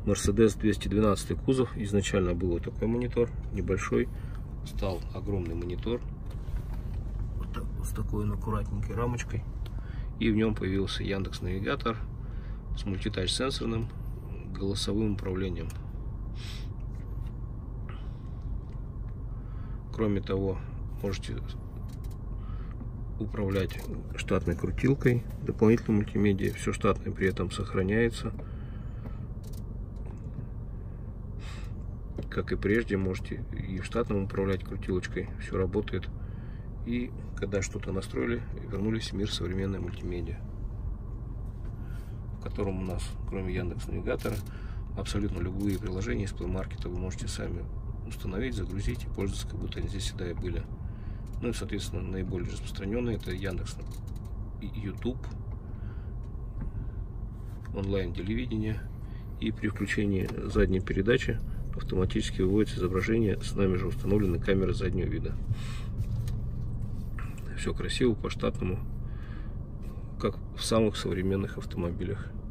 Mercedes 212 кузов. Изначально был вот такой монитор, небольшой. Стал огромный монитор. Вот так, с такой аккуратненькой рамочкой. И в нем появился Яндекс.Навигатор с мультитач сенсорным голосовым управлением. Кроме того, можете управлять штатной крутилкой, дополнительной мультимедиа. Все штатное при этом сохраняется. Как и прежде, можете и в штатном управлять крутилочкой. Все работает. И когда что-то настроили, вернулись в мир современной мультимедиа, в котором у нас, кроме Яндекс.Навигатора, абсолютно любые приложения из Play Market вы можете сами установить, загрузить и пользоваться, как будто они здесь всегда и были. Ну и, соответственно, наиболее распространенные — это Яндекс и YouTube, онлайн-телевидение. И при включении задней передачи автоматически выводится изображение с нами же установленной камеры заднего вида. Все красиво, по штатному, как в самых современных автомобилях.